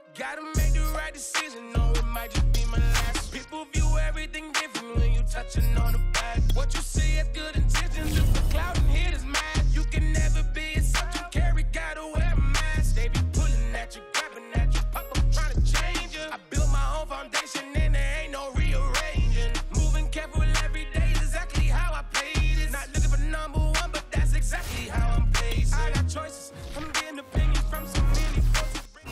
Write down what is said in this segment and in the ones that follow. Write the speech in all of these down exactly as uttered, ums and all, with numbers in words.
Gotta make the right decision, no, it might just be my last. People view everything different when you touching on the back. What you see is good intentions, just a cloud and hit is mad. You can never be a subject carry, gotta wear a mask. They be pulling at you, grabbing at you, pop up trying to change you. I built my own foundation and there ain't no rearranging. Moving careful every day is exactly how I played it. Not looking for number one, but that's exactly how I'm paid. I got choices, I'm getting opinions from so many folks.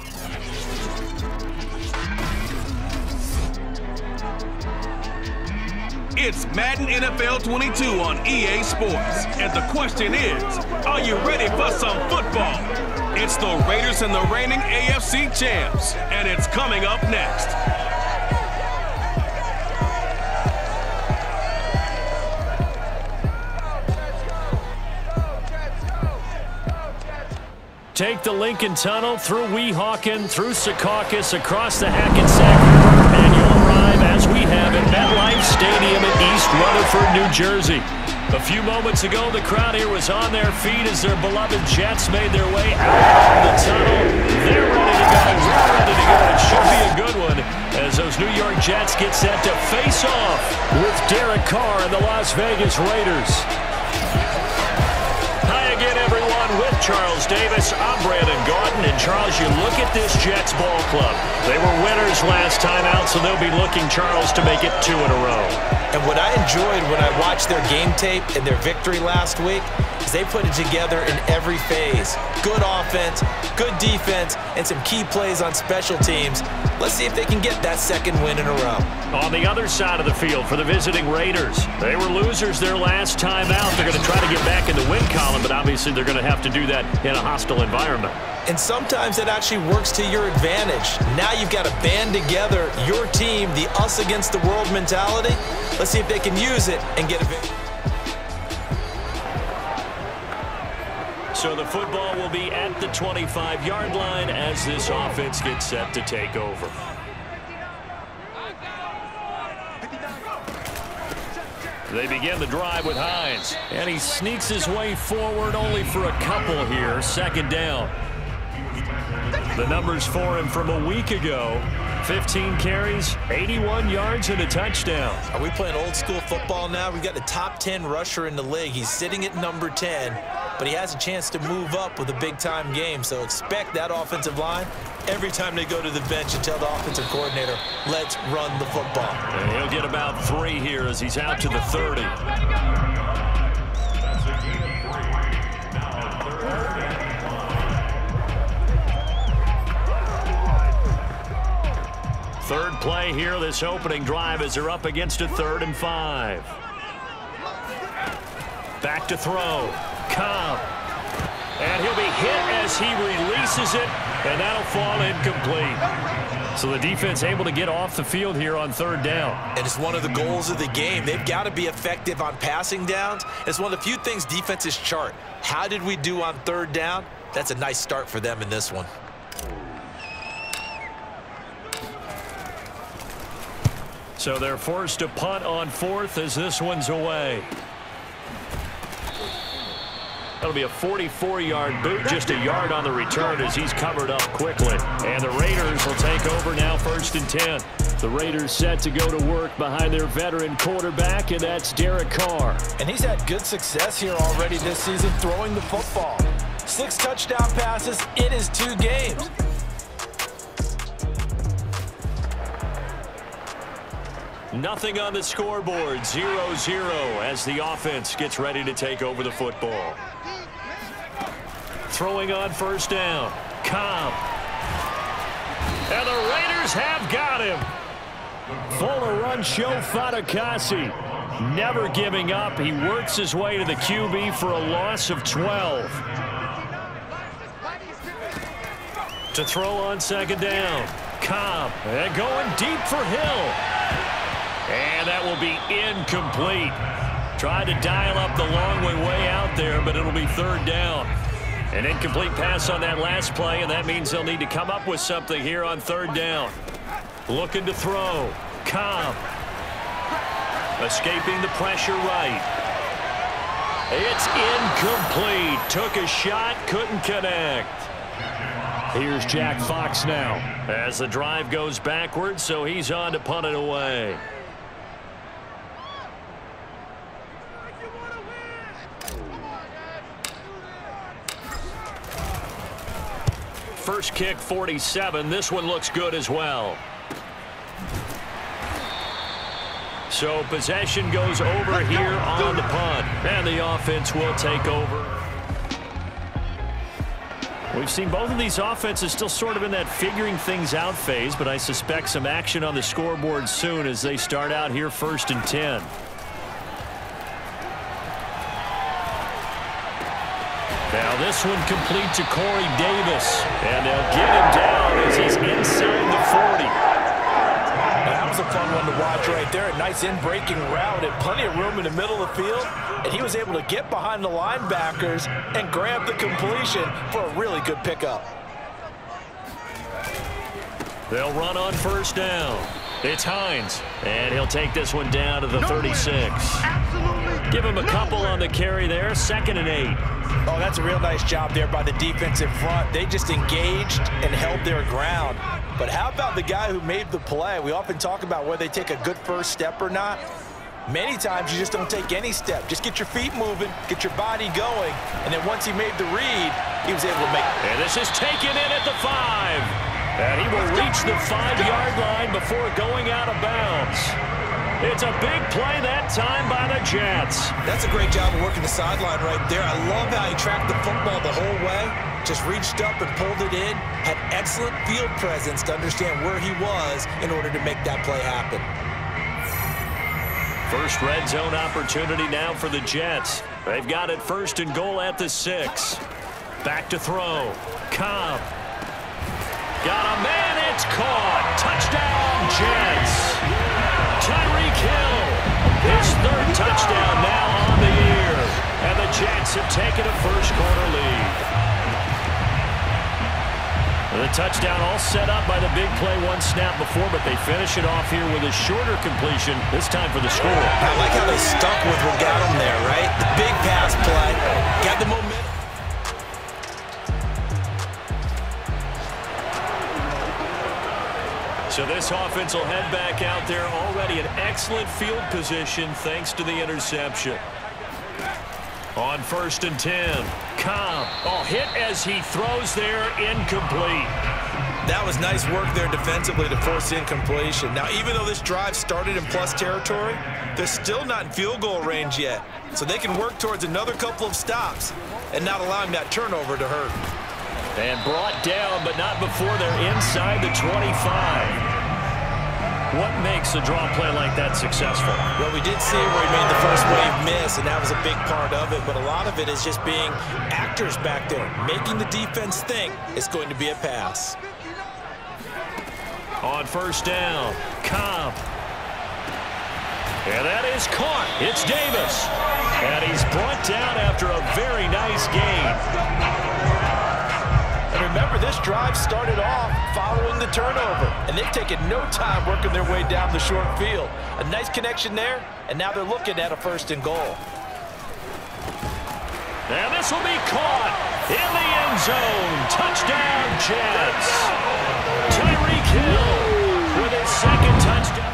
It's Madden N F L twenty-two on E A Sports. And the question is, are you ready for some football? It's the Raiders and the reigning A F C champs. And it's coming up next. Take the Lincoln Tunnel through Weehawken, through Secaucus, across the Hackensack River, and you'll arrive, as we have, at MetLife Stadium in East Rutherford, New Jersey. A few moments ago, the crowd here was on their feet as their beloved Jets made their way out of the tunnel. They're ready to go. We're ready to go. It should be a good one as those New York Jets get set to face off with Derek Carr and the Las Vegas Raiders. Hi again, everyone. With Charles Davis, I'm Brandon Gordon. And Charles, you look at this Jets ball club. They were winners last time out, so they'll be looking, Charles, to make it two in a row. And what I enjoyed when I watched their game tape and their victory last week is they put it together in every phase. Good offense, good defense, and some key plays on special teams. Let's see if they can get that second win in a row. On the other side of the field for the visiting Raiders, they were losers their last time out. They're going to try to get back in the win column, but obviously they're going to have to do that in a hostile environment. And sometimes it actually works to your advantage. Now you've got to band together your team, the us against the world mentality. Let's see if they can use it and get a victory. So the football will be at the twenty-five yard line as this offense gets set to take over. They begin the drive with Hines. And he sneaks his way forward only for a couple here. Second down. The numbers for him from a week ago. fifteen carries, eighty-one yards, and a touchdown. Are we playing old school football now? We've got the top ten rusher in the league. He's sitting at number ten, but he has a chance to move up with a big-time game. So expect that offensive line every time they go to the bench and tell the offensive coordinator, let's run the football. And he'll get about three here as he's out to the thirty. Third play here, this opening drive, as they're up against a third and five. Back to throw. Cobb. And he'll be hit as he releases it, and that'll fall incomplete. So the defense able to get off the field here on third down. And it's one of the goals of the game. They've got to be effective on passing downs. It's one of the few things defenses chart. How did we do on third down? That's a nice start for them in this one. So they're forced to punt on fourth as this one's away. That'll be a forty-four yard boot, just a yard on the return as he's covered up quickly. And the Raiders will take over now, first and ten. The Raiders set to go to work behind their veteran quarterback, and that's Derek Carr. And he's had good success here already this season throwing the football. Six touchdown passes in his two games. Nothing on the scoreboard, zero zero as the offense gets ready to take over the football. Throwing on first down, Cobb. And the Raiders have got him. Fuller run show Fatukasi. Never giving up. He works his way to the Q B for a loss of twelve. To throw on second down, Cobb. And going deep for Hill. And that will be incomplete. Tried to dial up the long way way out there, but it'll be third down. An incomplete pass on that last play, and that means they'll need to come up with something here on third down. Looking to throw. Cobb. Escaping the pressure right. It's incomplete. Took a shot, couldn't connect. Here's Jack Fox now as the drive goes backwards, so he's on to punt it away. First kick, forty-seven. This one looks good as well. So possession goes over here on the punt, and the offense will take over. We've seen both of these offenses still sort of in that figuring things out phase, but I suspect some action on the scoreboard soon as they start out here first and ten. Now this one complete to Corey Davis, and they'll get him down as he's inside the forty. That was a fun one to watch right there. A nice in-breaking route and plenty of room in the middle of the field, and he was able to get behind the linebackers and grab the completion for a really good pickup. They'll run on first down. It's Hines, and he'll take this one down to the thirty-six. Give him a couple on the carry there, second and eight. Oh, that's a real nice job there by the defensive front. They just engaged and held their ground. But how about the guy who made the play? We often talk about whether they take a good first step or not. Many times you just don't take any step. Just get your feet moving, get your body going, and then once he made the read, he was able to make it. And this is taken in at the five. And he will reach the five-yard line before going out of bounds. It's a big play that time by the Jets. That's a great job of working the sideline right there. I love how he tracked the football the whole way. Just reached up and pulled it in. Had excellent field presence to understand where he was in order to make that play happen. First red zone opportunity now for the Jets. They've got it first and goal at the six. Back to throw. Cobb. Got a man. It's caught. Touchdown, Jets. Tyreek Hill, his third touchdown now on the year. And the Jets have taken a first quarter lead. The touchdown all set up by the big play one snap before, but they finish it off here with a shorter completion, this time for the score. I like how they stuck with what got them there, right? The big pass play, got the momentum. So this offense will head back out there, already in excellent field position thanks to the interception. On first and ten, Cobb. Oh, hit as he throws there, incomplete. That was nice work there defensively to force incompletion. Now, even though this drive started in plus territory, they're still not in field goal range yet. So they can work towards another couple of stops and not allowing that turnover to hurt. And brought down, but not before they're inside the twenty-five. What makes a draw play like that successful? Well, we did see where he made the first wave miss, and that was a big part of it. But a lot of it is just being actors back there, making the defense think it's going to be a pass. On first down, Cobb. And that is caught. It's Davis. And he's brought down after a very nice gain. And remember, this drive started off following the turnover, and they've taken no time working their way down the short field. A nice connection there, and now they're looking at a first and goal. And this will be caught in the end zone. Touchdown, Jets. Tyreek Hill with his second touchdown.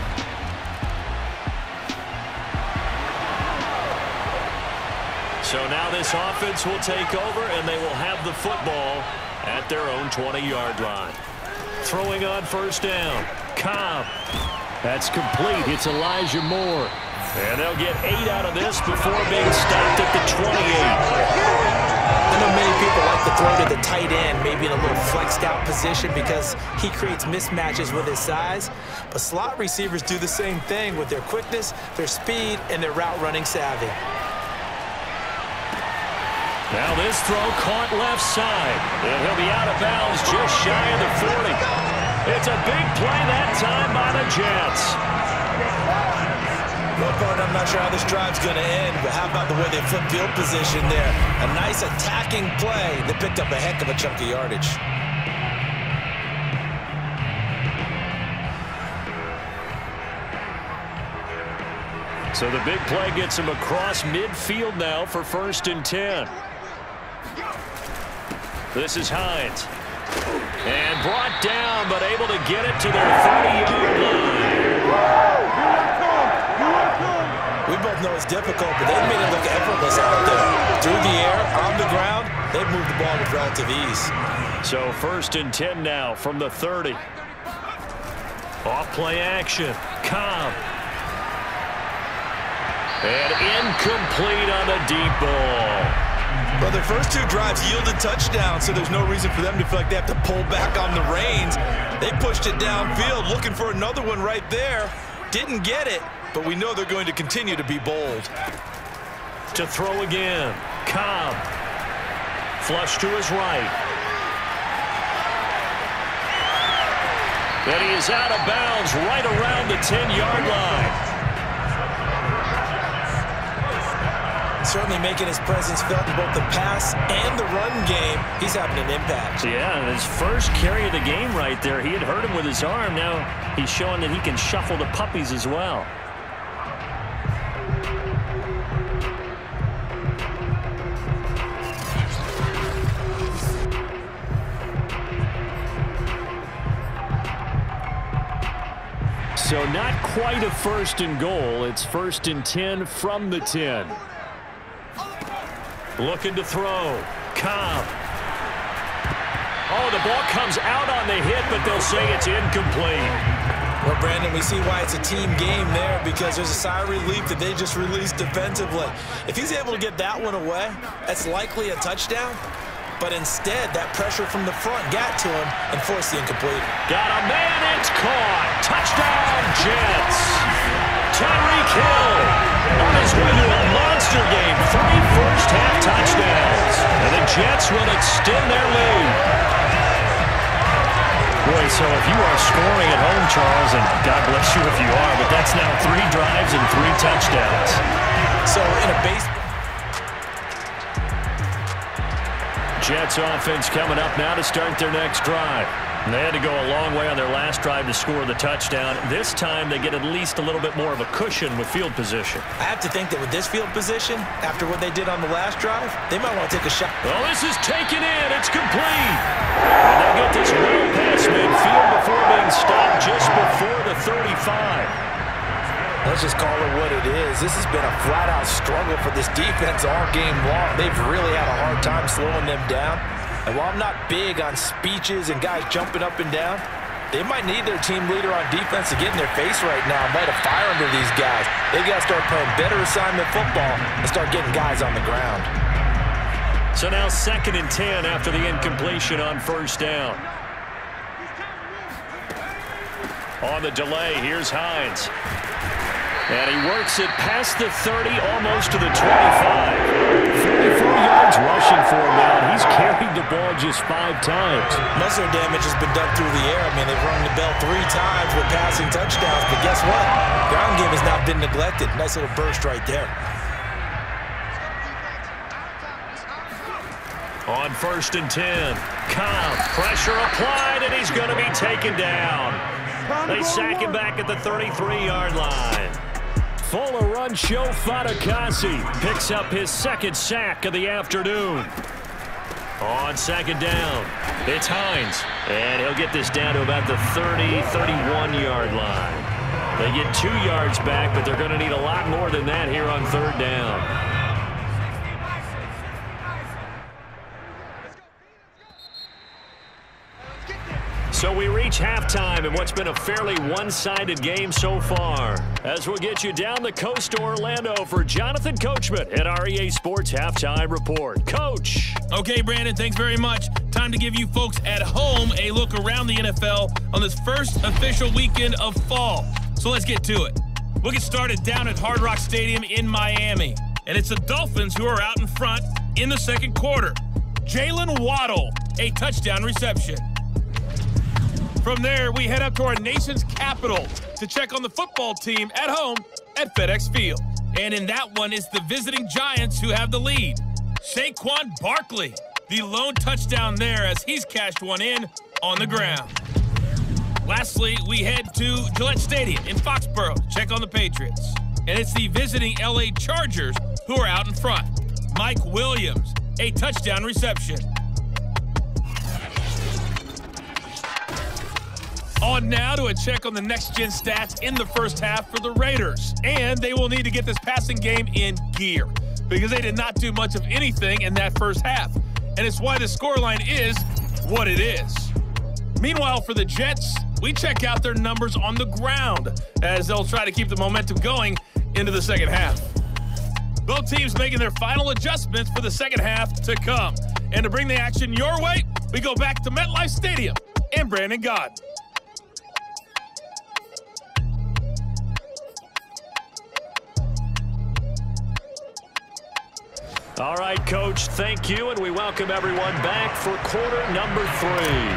So now this offense will take over, and they will have the football at their own twenty-yard line. Throwing on first down, Cobb. That's complete. It's Elijah Moore. And they'll get eight out of this before being stopped at the twenty-eight. I know many people like to throw to the tight end, maybe in a little flexed out position because he creates mismatches with his size. But slot receivers do the same thing with their quickness, their speed, and their route running savvy. Now this throw caught left side. And he'll be out of bounds just shy of the forty. It's a big play that time by the Jets. Well, Bart, I'm not sure how this drive's going to end, but how about the way they flip field position there? A nice attacking play that picked up a heck of a chunk of yardage. So the big play gets him across midfield now for first and ten. This is Hines. And brought down, but able to get it to their thirty-yard line. We both know it's difficult, but they've made it look effortless out there. Through the air, on the ground, they've moved the ball with relative ease. So first and ten now from the thirty. Off play action. Cobb. And incomplete on the deep ball. Well, their first two drives yielded touchdowns, so there's no reason for them to feel like they have to pull back on the reins. They pushed it downfield, looking for another one right there. Didn't get it, but we know they're going to continue to be bold. To throw again. Cobb. Flush to his right. And he is out of bounds right around the ten-yard line. Certainly making his presence felt in both the pass and the run game. He's having an impact. Yeah, his first carry of the game right there. He had hurt him with his arm. Now he's showing that he can shuffle the puppies as well. So not quite a first and goal. It's first and ten from the ten. Looking to throw. Cobb. Oh, the ball comes out on the hit, but they'll say it's incomplete. Well, Brandon, we see why it's a team game there, because there's a sigh of relief that they just released defensively. If he's able to get that one away, that's likely a touchdown. But instead, that pressure from the front got to him and forced the incomplete. Got a man, it's caught. Touchdown, Jets. Tyreek Hill on his way to a monster game. Three first-half touchdowns. And the Jets will extend their lead. Boy, so if you are scoring at home, Charles, and God bless you if you are, but that's now three drives and three touchdowns. So in a base... Jets offense coming up now to start their next drive. And they had to go a long way on their last drive to score the touchdown. This time they get at least a little bit more of a cushion with field position. I have to think that with this field position, after what they did on the last drive, they might want to take a shot. Well, this is taken in. It's complete. And they get this well past midfield before being stopped just before the thirty-five. Let's just call it what it is. This has been a flat-out struggle for this defense all game long. They've really had a hard time slowing them down. And while I'm not big on speeches and guys jumping up and down, they might need their team leader on defense to get in their face right now and light a fire under these guys. They've got to start playing better assignment football and start getting guys on the ground. So now second and ten after the incompletion on first down. On the delay, here's Hines. And he works it past the thirty, almost to the twenty-five. forty-four yards rushing for him now, and he's carried the ball just five times. Most of their damage has been done through the air. I mean, they've rung the bell three times with passing touchdowns, but guess what? Ground game has not been neglected. Nice little burst right there. On first and ten, Cobb, pressure applied, and he's going to be taken down. They sack him back at the thirty-three-yard line. Fuller run show. Fatukasi picks up his second sack of the afternoon. On second down, it's Hines. And he'll get this down to about the thirty, thirty-one-yard line. They get two yards back, but they're going to need a lot more than that here on third down. So we reach halftime in what's been a fairly one-sided game so far. As we'll get you down the coast to Orlando for Jonathan Coachman at our E A Sports Halftime Report. Coach. Okay, Brandon, thanks very much. Time to give you folks at home a look around the N F L on this first official weekend of fall. So let's get to it. We'll get started down at Hard Rock Stadium in Miami. And it's the Dolphins who are out in front in the second quarter. Jalen Waddle, a touchdown reception. From there, we head up to our nation's capital to check on the football team at home at FedEx Field. And in that one is the visiting Giants who have the lead. Saquon Barkley, the lone touchdown there as he's cashed one in on the ground. Lastly, we head to Gillette Stadium in Foxborough to check on the Patriots. And it's the visiting L A Chargers who are out in front. Mike Williams, a touchdown reception. On now to a check on the next-gen stats in the first half for the Raiders. And they will need to get this passing game in gear because they did not do much of anything in that first half. And it's why the scoreline is what it is. Meanwhile, for the Jets, we check out their numbers on the ground as they'll try to keep the momentum going into the second half. Both teams making their final adjustments for the second half to come. And to bring the action your way, we go back to MetLife Stadium and Brandon Gaudin. All right, Coach, thank you, and we welcome everyone back for quarter number three.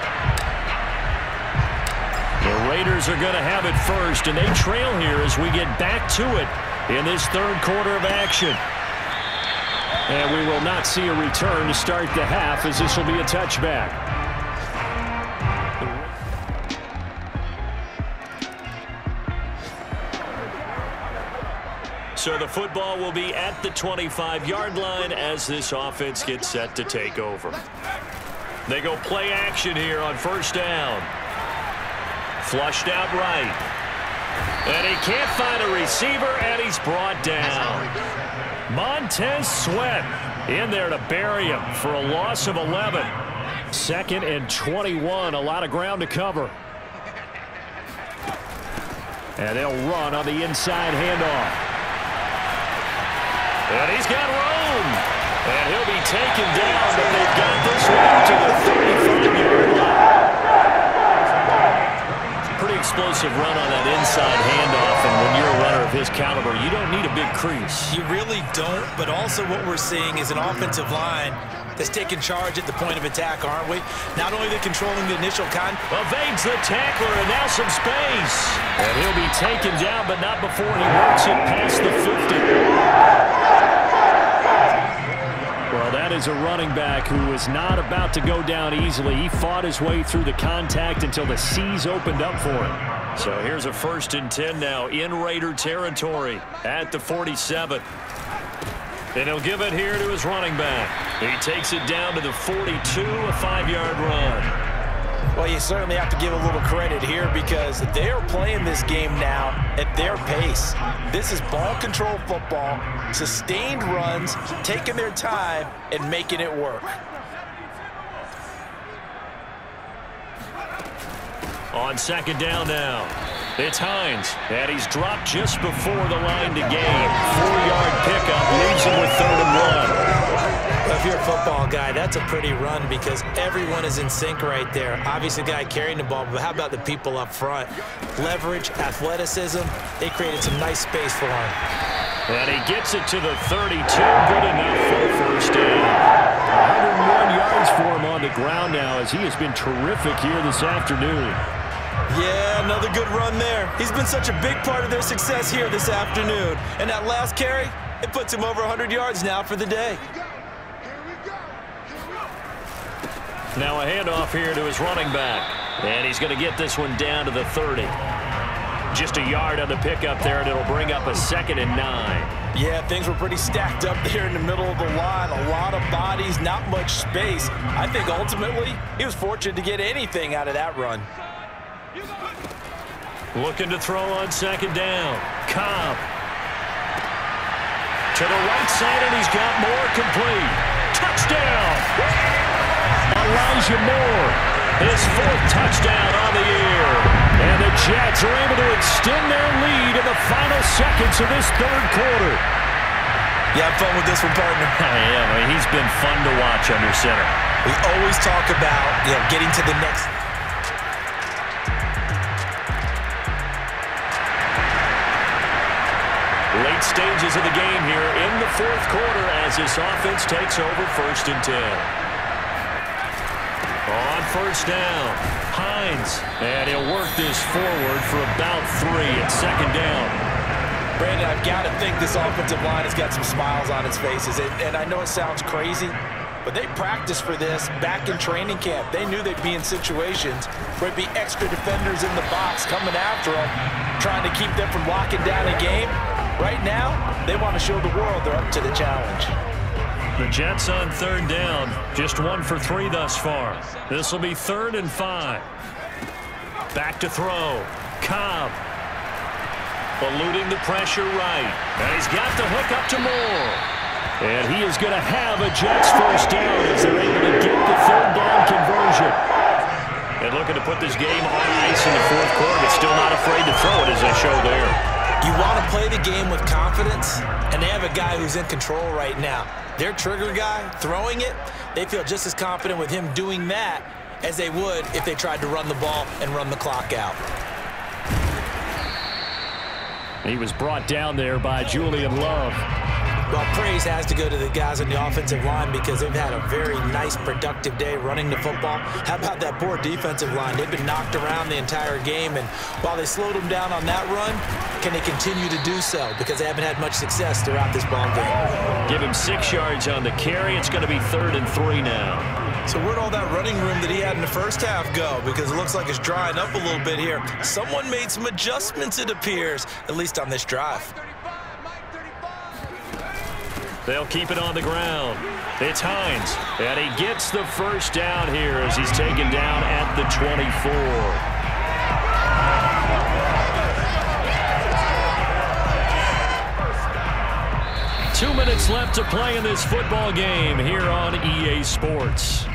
The Raiders are going to have it first, and they trail here as we get back to it in this third quarter of action. And we will not see a return to start the half as this will be a touchback. So the football will be at the twenty-five yard line as this offense gets set to take over. They go play action here on first down. Flushed out right. And he can't find a receiver, and he's brought down. Montez Sweat in there to bury him for a loss of eleven. Second and twenty-one, a lot of ground to cover. And they'll run on the inside handoff. And he's got room. And he'll be taken down, but they've got this one to the thirty-five yard line. Pretty explosive run on that inside handoff, and when you're a runner of his caliber, you don't need a big crease. You really don't, but also what we're seeing is an offensive line that's taking charge at the point of attack, aren't we? Not only they're controlling the initial con... Evades the tackler, and now some space. And he'll be taken down, but not before he works it past the fifty. Well, that is a running back who is not about to go down easily. He fought his way through the contact until the seas opened up for him. So here's a first and ten now in Raider territory at the forty-seven. And he'll give it here to his running back. He takes it down to the forty-two, a five yard run. Well, you certainly have to give a little credit here because they're playing this game now at their pace. This is ball control football, sustained runs, taking their time and making it work. On second down now, it's Hines, and he's dropped just before the line to gain. Four yard pickup leaves him with third and one. Well, if you're a football guy, that's a pretty run because everyone is in sync right there. Obviously, the guy carrying the ball, but how about the people up front? Leverage, athleticism, they created some nice space for him. And he gets it to the thirty-two, good enough for a first down. one hundred one yards for him on the ground now as he has been terrific here this afternoon. Yeah, another good run there. He's been such a big part of their success here this afternoon. And that last carry, it puts him over one hundred yards now for the day. Now a handoff here to his running back. And he's going to get this one down to the thirty. Just a yard on the pickup there, and it'll bring up a second and nine. Yeah, things were pretty stacked up there in the middle of the line. A lot of bodies, not much space. I think ultimately he was fortunate to get anything out of that run. Looking to throw on second down. Cobb. To the right side, and he's got more complete. Touchdown! Elijah Moore, his fourth touchdown on the year. And the Jets are able to extend their lead in the final seconds of this third quarter. You have fun with this one, partner? Yeah, I mean, he's been fun to watch under center. We always talk about, you know, getting to the next... Late stages of the game here in the fourth quarter as this offense takes over first and ten. On first down, Hines, and he'll work this forward for about three at second down. Brandon, I've got to think this offensive line has got some smiles on its faces, and, and I know it sounds crazy, but they practiced for this back in training camp. They knew they'd be in situations where it'd be extra defenders in the box coming after them, trying to keep them from locking down a game. Right now, they want to show the world they're up to the challenge. The Jets on third down, just one for three thus far. This will be third and five. Back to throw. Cobb. Eluding the pressure right. And he's got the hook up to Moore. And he is going to have a Jets first down as they're able to get the third down conversion. And looking to put this game on ice in the fourth quarter, but still not afraid to throw it as they show there. You want to play the game with confidence, and they have a guy who's in control right now. Their trigger guy throwing it, they feel just as confident with him doing that as they would if they tried to run the ball and run the clock out. He was brought down there by Julian Love. Well, praise has to go to the guys on the offensive line because they've had a very nice, productive day running the football. How about that poor defensive line? They've been knocked around the entire game, and while they slowed them down on that run, can they continue to do so? Because they haven't had much success throughout this ball game. Give him six yards on the carry. It's going to be third and three now. So where'd all that running room that he had in the first half go? Because it looks like it's drying up a little bit here. Someone made some adjustments, it appears, at least on this drive. They'll keep it on the ground. It's Hines, and he gets the first down here as he's taken down at the twenty-four. Two minutes left to play in this football game here on E A Sports.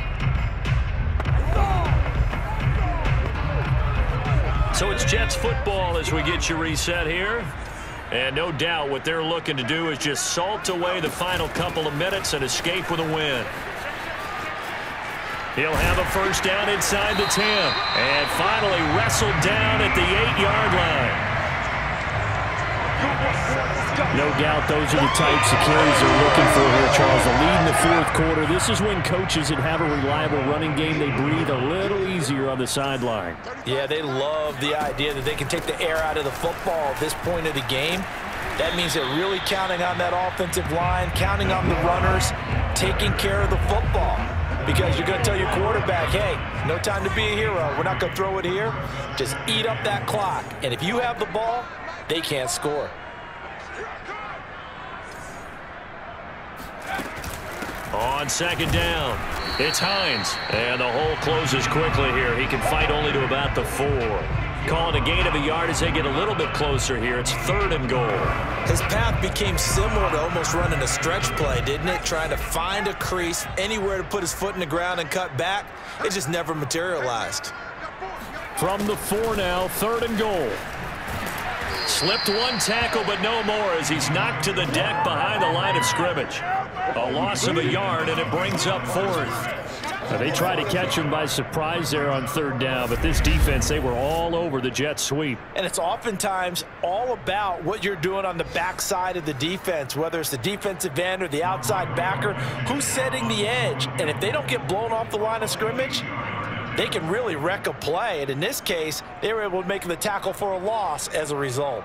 So it's Jets football as we get you reset here. And no doubt what they're looking to do is just salt away the final couple of minutes and escape with a win. He'll have a first down inside the ten. And finally wrestled down at the eight-yard line. No doubt those are the types of carries they're looking for here, Charles. The lead in the fourth quarter. This is when coaches that have a reliable running game, they breathe a little easier on the sideline. Yeah, they love the idea that they can take the air out of the football at this point of the game. That means they're really counting on that offensive line, counting on the runners, taking care of the football. Because you're going to tell your quarterback, hey, no time to be a hero. We're not going to throw it here. Just eat up that clock. And if you have the ball, they can't score. On second down, it's Hines. And the hole closes quickly here. He can fight only to about the four. Calling a gain of a yard as they get a little bit closer here. It's third and goal. His path became similar to almost running a stretch play, didn't it? Trying to find a crease, anywhere to put his foot in the ground and cut back. It just never materialized. From the four now, third and goal. Slipped one tackle, but no more as he's knocked to the deck behind the line of scrimmage. A loss of a yard, and it brings up fourth. Now, they tried to catch him by surprise there on third down, but this defense, they were all over the Jets sweep. And it's oftentimes all about what you're doing on the backside of the defense, whether it's the defensive end or the outside backer, who's setting the edge. And if they don't get blown off the line of scrimmage, they can really wreck a play. And in this case, they were able to make the tackle for a loss as a result.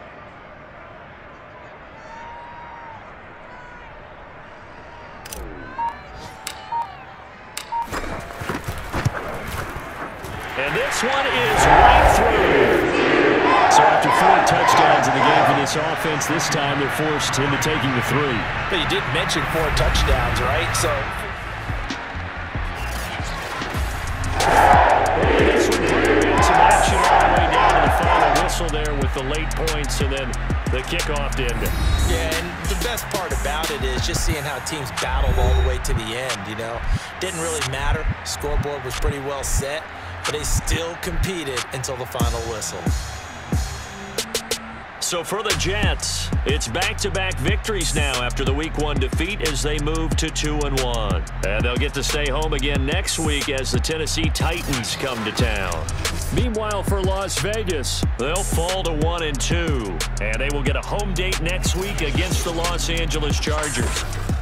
And this one is right through. So after four touchdowns in the game for this offense, this time they're forced into taking the three. But you did mention four touchdowns, right? So this one brings some action all the way down to the final whistle there with the late points and then the kickoff to end it. yeah, and the best part about it is just seeing how teams battled all the way to the end, you know. Didn't really matter. Scoreboard was pretty well set, but they still competed until the final whistle. So for the Jets, it's back-to-back victories now after the week one defeat as they move to two and one. And they'll get to stay home again next week as the Tennessee Titans come to town. Meanwhile, for Las Vegas, they'll fall to one and two, and they will get a home date next week against the Los Angeles Chargers.